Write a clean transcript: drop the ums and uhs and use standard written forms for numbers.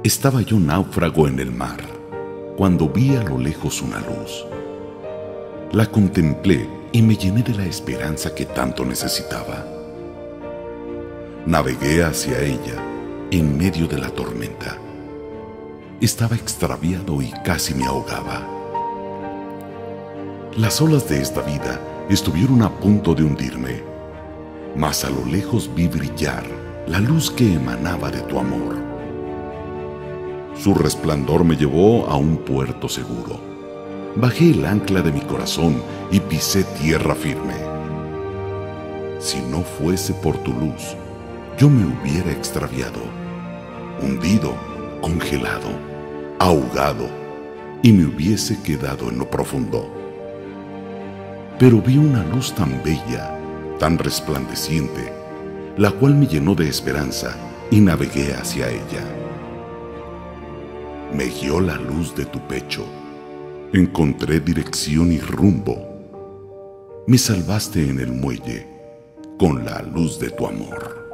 Estaba yo náufrago en el mar, cuando vi a lo lejos una luz. La contemplé y me llené de la esperanza que tanto necesitaba. Navegué hacia ella en medio de la tormenta. Estaba extraviado y casi me ahogaba. Las olas de esta vida estuvieron a punto de hundirme, mas a lo lejos vi brillar la luz que emanaba de tu amor. Su resplandor me llevó a un puerto seguro. Bajé el ancla de mi corazón y pisé tierra firme. Si no fuese por tu luz, yo me hubiera extraviado, hundido, congelado, ahogado, y me hubiese quedado en lo profundo. Pero vi una luz tan bella, tan resplandeciente, la cual me llenó de esperanza y navegué hacia ella. Me guió la luz de tu pecho. Encontré dirección y rumbo. Me salvaste en el muelle con la luz de tu amor.